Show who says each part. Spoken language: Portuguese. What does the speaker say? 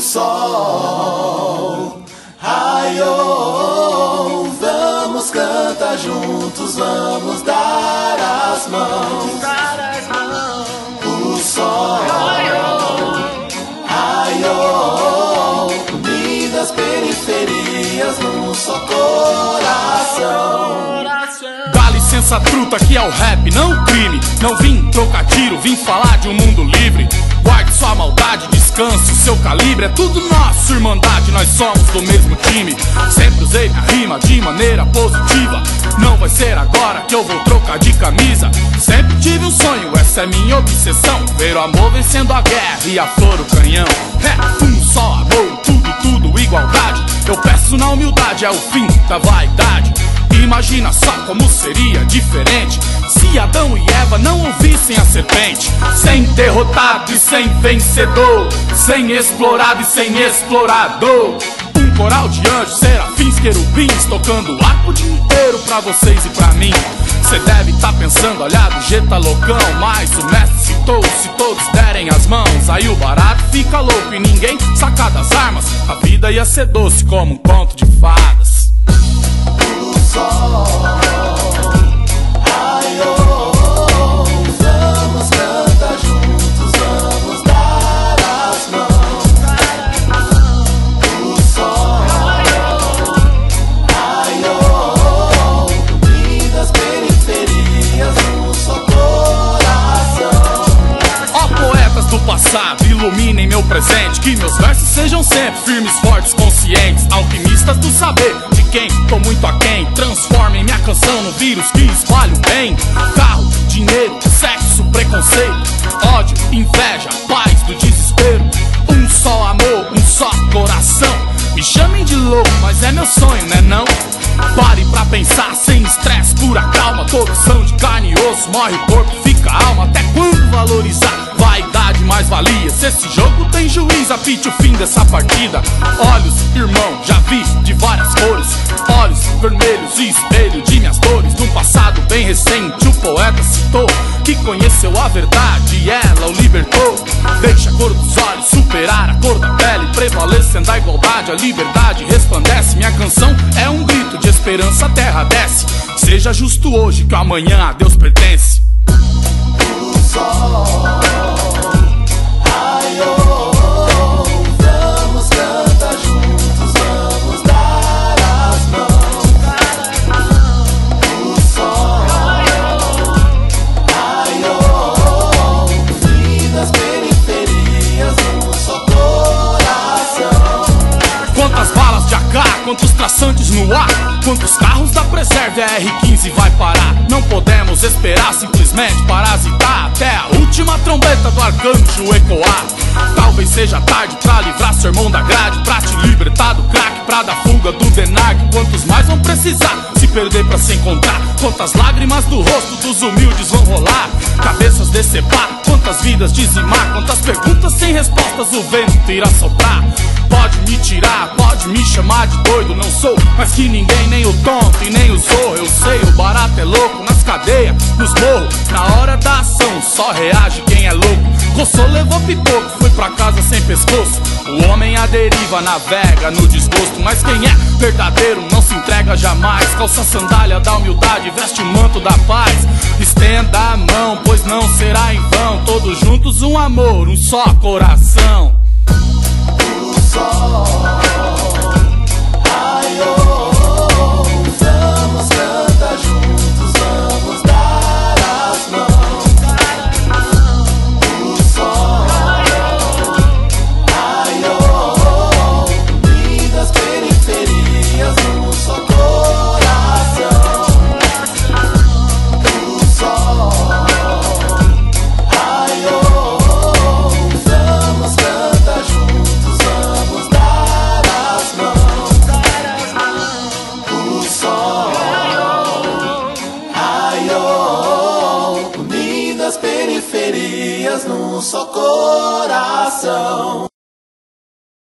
Speaker 1: sol raiou, vamos cantar juntos, vamos dar as mãos. O sol raiou, unidas periferias num só coração.
Speaker 2: Dá licença, truta, que é o rap, não o crime. Não vim trocar tiro, vim falar de um mundo livre. Guarde sua maldade, descanse o seu calibre. É tudo nosso, irmandade, nós somos do mesmo time. Sempre usei minha rima de maneira positiva. Não vai ser agora que eu vou trocar de camisa. Sempre tive um sonho, essa é minha obsessão. Ver o amor vencendo a guerra e a flor o canhão. É um só amor, tudo igualdade. Eu peço na humildade, é o fim da vaidade. Imagina só como seria diferente se Adão e Eva não ouvissem a serpente. Sem derrotado e sem vencedor, sem explorado e sem explorador. Um coral de anjos, serafins, querubins, tocando arco o dia inteiro pra vocês e pra mim. Cê deve tá pensando, olha do jeito tá loucão, mas o mestre citou, se todos derem as mãos, aí o barato fica louco e ninguém saca das armas. A vida ia ser doce como um conto de fadas.
Speaker 1: O sol raiou, vamos cantar juntos, vamos dar as mãos. O sol raiou, unidas periferias num só coração.
Speaker 2: Ó poetas do passado, iluminem meu presente, que meus versos sejam sempre firmes, fortes, conscientes. Alquimistas do saber, de quem tô muito aquém, transformem minha canção no vírus que espalha o bem. Carro, dinheiro, sexo, preconceito, ódio, inveja, paz do desespero. Um só amor, um só coração. Me chamem de louco, mas é meu sonho, né não? Pare pra pensar, sem estresse, pura calma. Todos são de carne e osso, morre o corpo, fica a alma. Até quando valorizar vaidade mais valia? Se esse jogo tem juiz, apite o fim dessa partida. Olhos, irmão, já vi de várias cores, olhos vermelhos e espelho de minhas dores. Num passado bem recente o poeta citou que conheceu a verdade e ela o libertou. Deixa a cor dos olhos superar a cor da pele, prevalecendo a igualdade, a liberdade resplandece. Minha canção é um grito de esperança, a terra desce. Seja justo hoje que o amanhã a Deus pertence.
Speaker 1: O sol raiou, vamos cantar juntos, vamos dar as mãos. O sol raiou, unidas periferias num só coração.
Speaker 2: Quantas balas de AK, quantos traçantes no ar, quantos carros da Preserve a R15 vai parar? Não podemos esperar simplesmente parasitar até a última trombeta do arcanjo ecoar. Talvez seja tarde pra livrar seu irmão da grade, pra te libertar do crack, pra dar fuga do denarque. Quantos mais vão precisar se perder pra se encontrar? Quantas lágrimas do rosto dos humildes vão rolar? Cabeças decepar, quantas vidas dizimar? Quantas perguntas sem respostas o vento irá soprar? Pode me tirar, pode me chamar de doido, não sou mais que ninguém, nem o tonto e nem o zorro. Eu sei, o barato é louco, nas cadeias, nos morros. Na hora da ação, só reage quem é louco. Coçou, levou pipoco, foi pra casa sem pescoço. O homem à deriva navega no desgosto, mas quem é verdadeiro não se entrega jamais. Calça a sandália da humildade, veste o manto da paz. Estenda a mão, pois não será em vão. Todos juntos um amor, um só coração.
Speaker 1: O sol raiou, vamos cantar juntos, vamos dar as mãos. O sol raiou, unidas periferias num só coração. O sol raiou, vamos cantar juntos, vamos dar as mãos. O sol raiou, unidas periferias num só coração.